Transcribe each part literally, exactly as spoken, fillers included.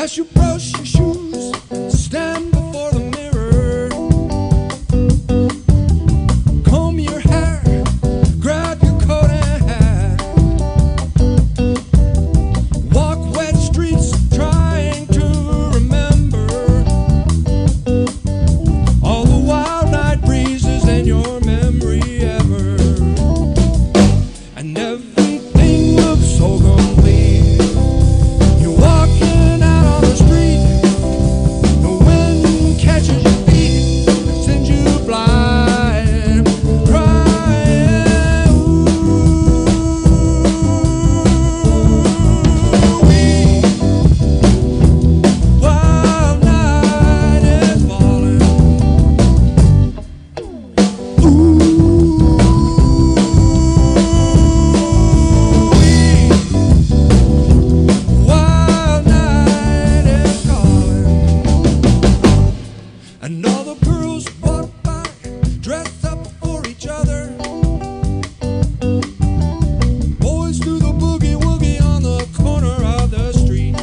As you brush your shoes, stand before the mirror, comb your hair, grab your coat and hat, walk wet streets trying to remember all the wild night breezes in your memory ever, and everything looks so complete. You're walking out on the street, the wind catches your feet and sends you flying, crying. Ooh-wee. Wild night is falling. Ooh-wee. Wild night is calling. And all the girls walk by, dressed up for each other. Boys do the boogie woogie on the corner of the street.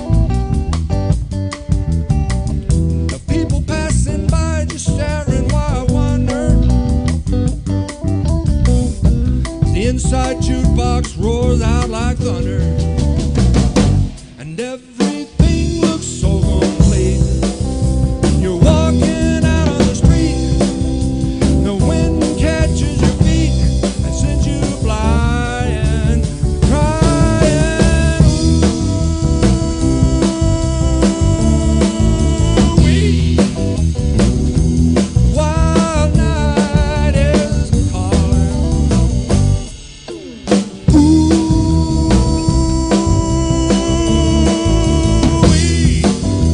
The people passing by just staring while I wonder. The inside jukebox roars out like thunder, and everything looks so complete. You're walking out on the street, the wind catches your feet and sends you flying, crying. Ooh-wee. Wild night is calling. Ooh-wee.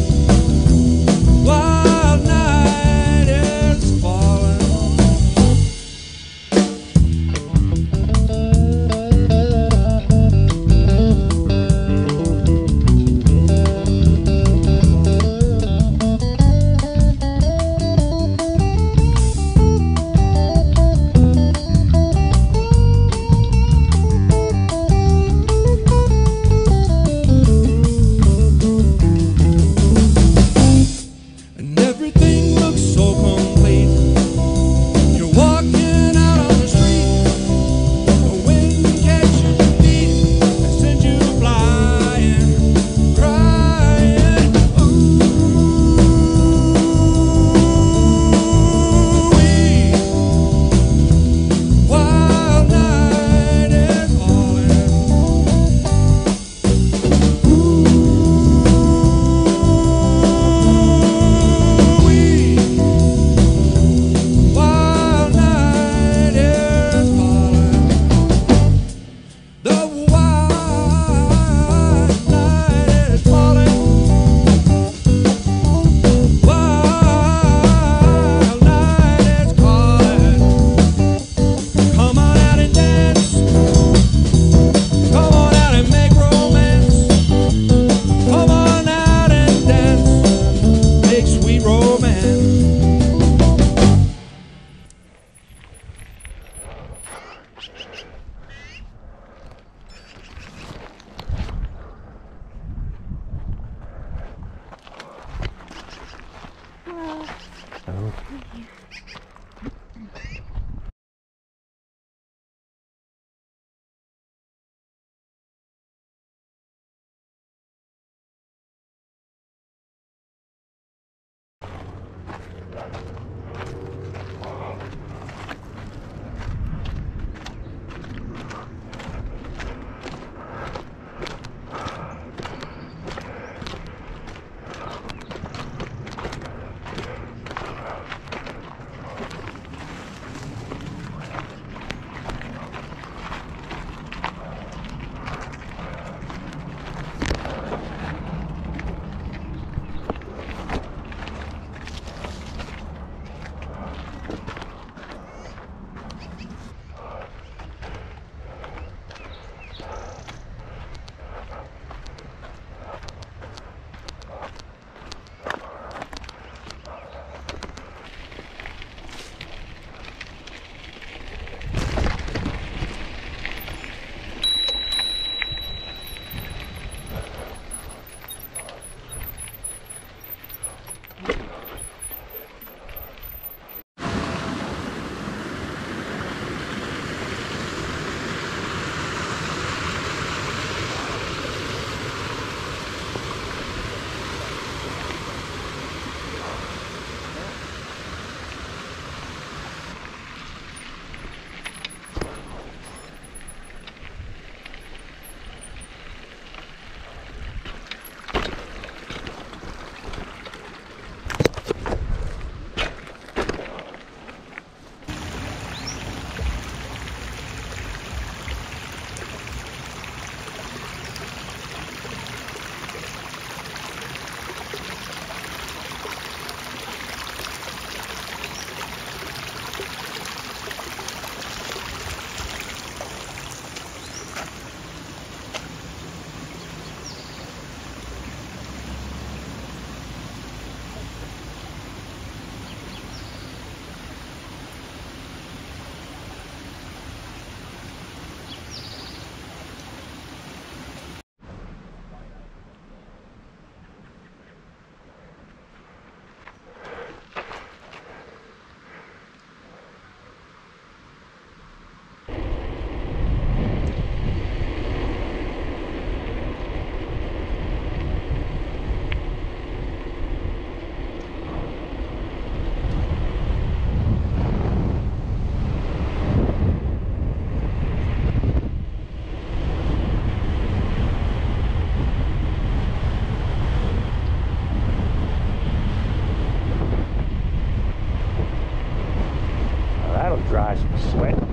Wild night is falling. And everything looks so complete. You're walking out on the street, the wind catches your feet and sends you flying, crying. Ooh-wee. Wild night is falling. Ooh-wee. Wild night is falling. The wild night is falling. Wild night is calling. Come on out and dance. Come on out and make romance. Come on out and dance. Make sweet romance. dry sweat.